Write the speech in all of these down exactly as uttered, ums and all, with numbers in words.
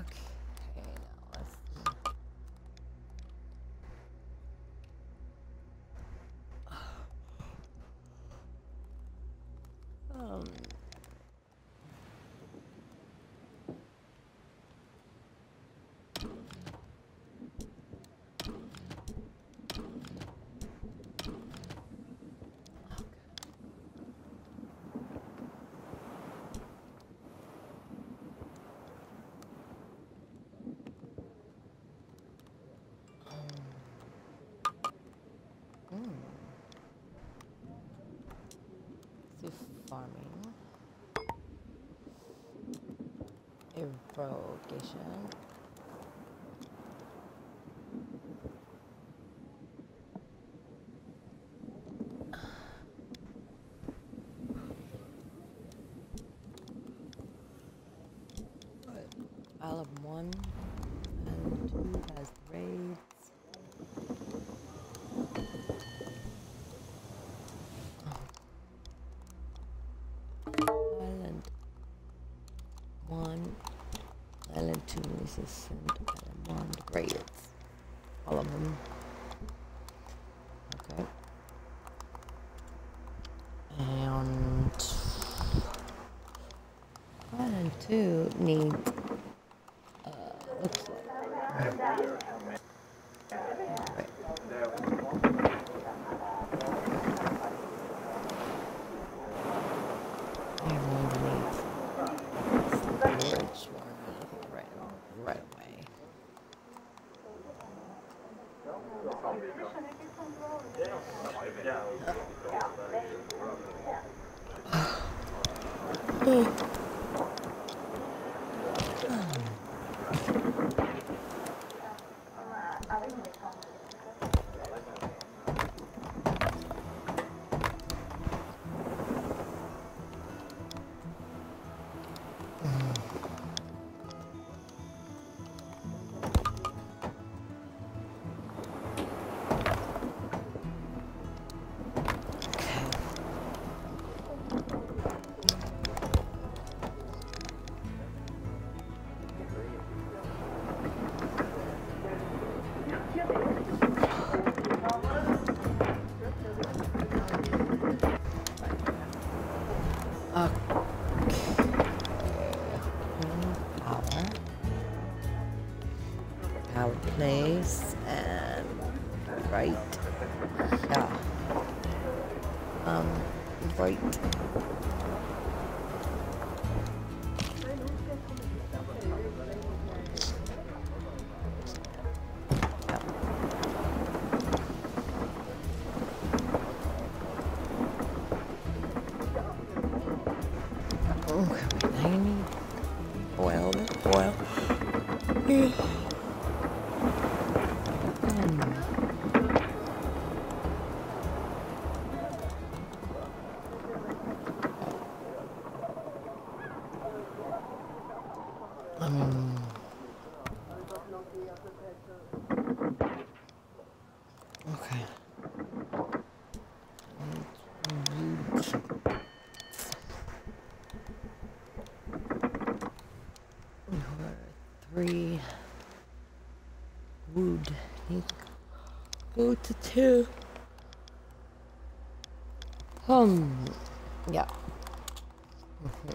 Okay, now let's see. Um. Mm. Let's do farming. Irrigation. Isle of One and two has raids. Island One, Island Two resistant, Island One raids. All of them. Okay. And Island Two needs. Looks like. Right. I really need storage right, right away. Oh. Power place and right, yeah, um, right. Okay, I need oil, oil. Um, okay. Three wood. Need to go to two. Um, yeah. Mm-hmm.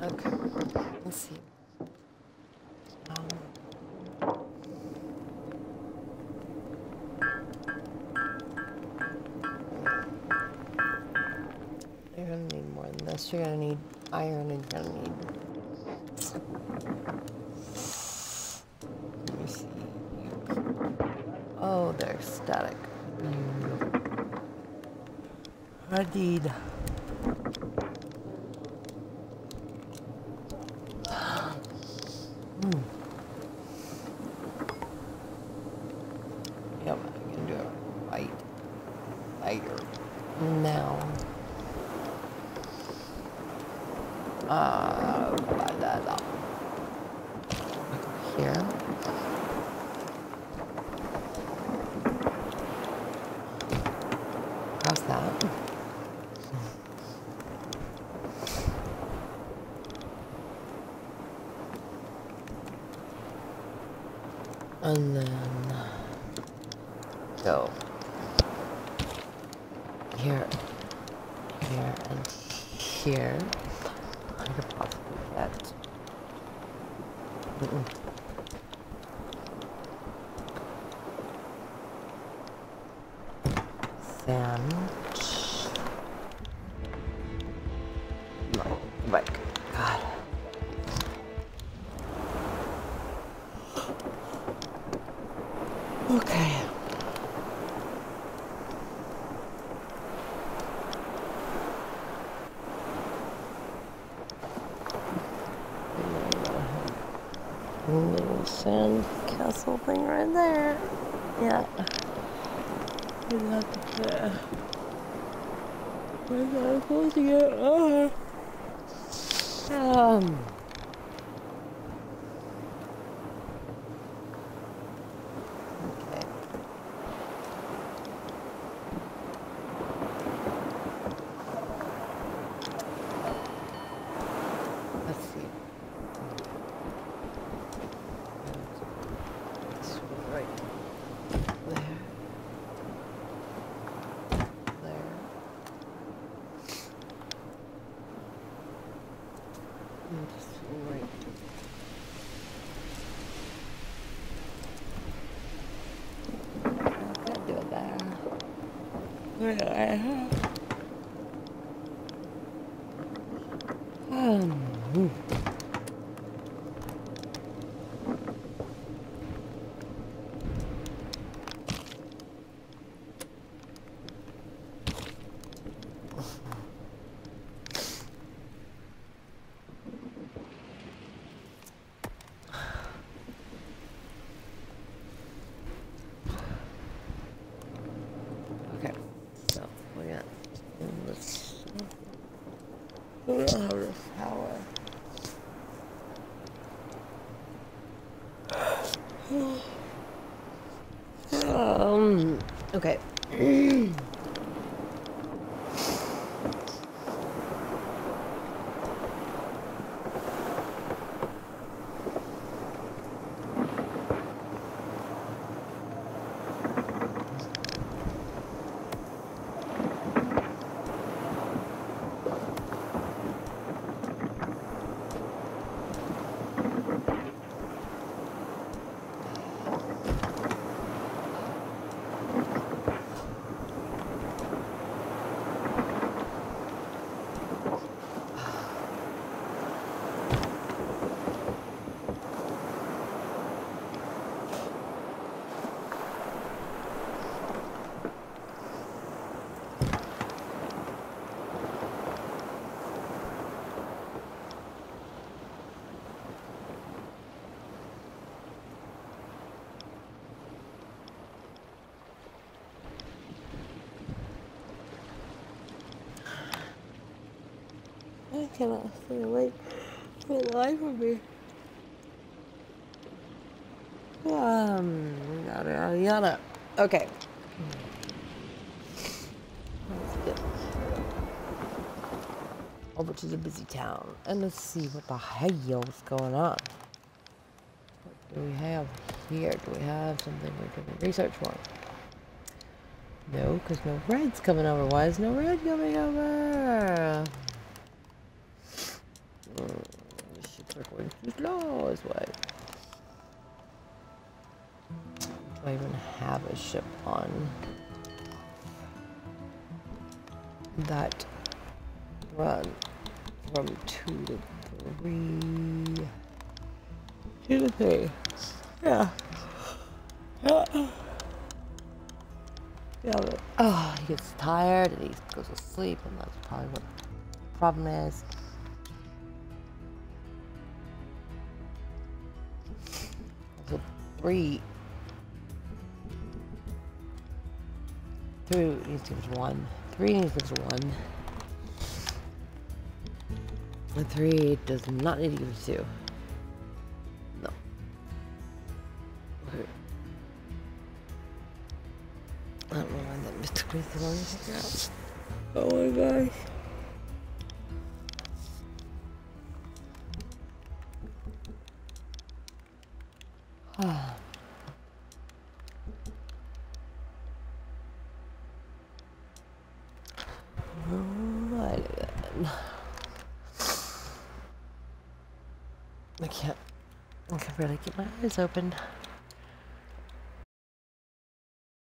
Okay, let's see. Um, you're gonna need more than this. You're gonna need iron and you're gonna need... Let me see. Oh, they're static. I need... Hmm. Yep, I can do it right. Later. Now. Uh, blah, blah, blah. Here. How's that? And then go here, here, and here. I could possibly get. Mm-mm. Sand. No, like, God. Okay. Little sand castle thing right there. Yeah. You'd have to put it. Where's that supposed to get? Uh, um. Okay. Let's see. This right there. There. And just right. I could do it there. Yeah. Um. Okay, so we got this. We don't have this power. Um. Okay. I cannot stay awake for the life of me. Um, yada yada yada. Okay. Let's get over to the busy town and let's see what the hell is going on. What do we have here? Do we have something we can research for? No, because no red's coming over. Why is no red coming over? Mm. They're going too slow this way. Do I even have a ship on that run from two to three? Two to three. Yeah. Yeah. Yeah, but, oh, he gets tired and he goes to sleep, and that's probably what the problem is. So three, three needs to give us one. Three needs to give us one. And three does not need to give us two. No. Okay. I don't know why that mystically is the one to figure out. Oh my gosh. Ah. Alright then. I can't, I can barely keep my eyes open.